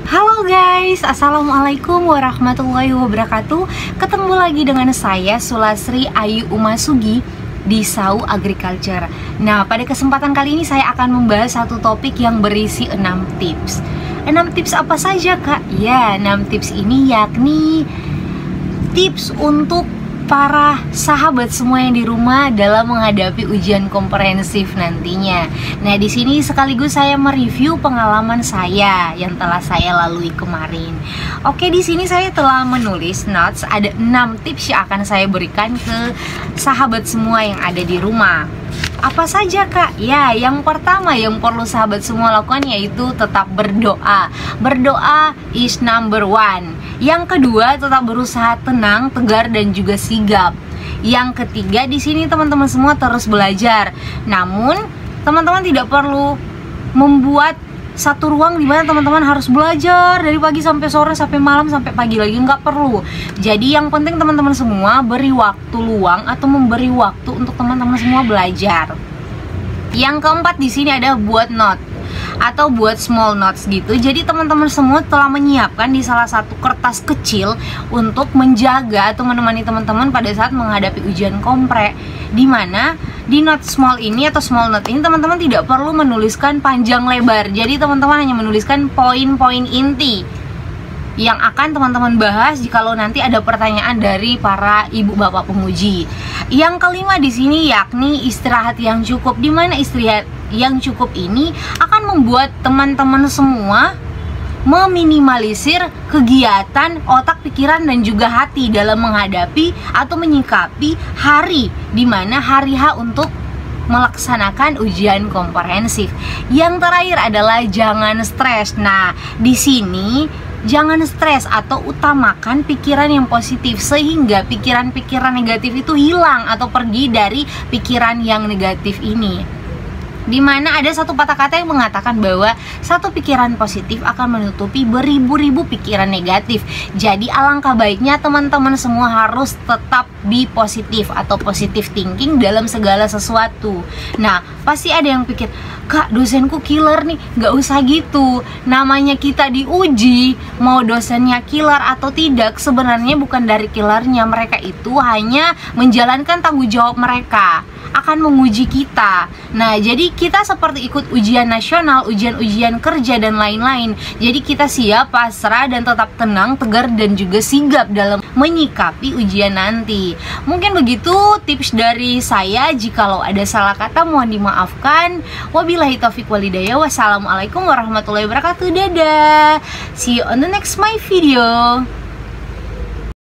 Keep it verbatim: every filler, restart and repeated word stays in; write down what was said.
Halo guys, assalamualaikum warahmatullahi wabarakatuh. Ketemu lagi dengan saya Sulasri Ayu Umasugi di Sau Agriculture. Nah, pada kesempatan kali ini saya akan membahas satu topik yang berisi enam tips. enam tips apa saja kak? Ya, enam tips ini yakni tips untuk para sahabat semua yang di rumah dalam menghadapi ujian komprehensif nantinya. Nah, di sini sekaligus saya mereview pengalaman saya yang telah saya lalui kemarin. Oke, di sini saya telah menulis notes, ada enam tips yang akan saya berikan ke sahabat semua yang ada di rumah. Apa saja kak? Ya, yang pertama yang perlu sahabat semua lakukan yaitu tetap berdoa. Berdoa is number one. Yang kedua, tetap berusaha tenang, tegar, dan juga sigap. Yang ketiga, di sini teman-teman semua terus belajar. Namun, teman-teman tidak perlu membuat satu ruang di mana teman-teman harus belajar dari pagi sampai sore, sampai malam, sampai pagi lagi, nggak perlu. Jadi yang penting teman-teman semua beri waktu luang atau memberi waktu untuk teman-teman semua belajar. Yang keempat di sini ada buat note atau buat small notes gitu. Jadi teman-teman semua telah menyiapkan di salah satu kertas kecil untuk menjaga atau menemani teman-teman pada saat menghadapi ujian kompre. Dimana di note small ini atau small note ini teman-teman tidak perlu menuliskan panjang lebar. Jadi teman-teman hanya menuliskan poin-poin inti yang akan teman-teman bahas jikalau nanti ada pertanyaan dari para ibu bapak penguji. Yang kelima di sini yakni istirahat yang cukup. Di mana istirahat yang cukup ini akan membuat teman-teman semua meminimalisir kegiatan otak, pikiran, dan juga hati dalam menghadapi atau menyikapi hari dimana hari H untuk melaksanakan ujian komprehensif. Yang terakhir adalah jangan stres. Nah, di sini jangan stres atau utamakan pikiran yang positif sehingga pikiran-pikiran negatif itu hilang atau pergi dari pikiran yang negatif ini. Dimana ada satu patah kata yang mengatakan bahwa satu pikiran positif akan menutupi beribu-ribu pikiran negatif. Jadi alangkah baiknya teman-teman semua harus tetap be positif atau positive thinking dalam segala sesuatu. Nah, pasti ada yang pikir, kak dosenku killer nih. Gak usah gitu. Namanya kita diuji, mau dosennya killer atau tidak, sebenarnya bukan dari killernya. Mereka itu hanya menjalankan tanggung jawab mereka, akan menguji kita. Nah, jadi kita seperti ikut ujian nasional, ujian-ujian kerja, dan lain-lain. Jadi kita siap, pasrah, dan tetap tenang, tegar, dan juga sigap dalam menyikapi ujian nanti. Mungkin begitu tips dari saya. Jikalau ada salah kata mohon dimaafkan. Wabillahi taufiq walhidayah. Wassalamualaikum warahmatullahi wabarakatuh. Dadah. See you on the next my video.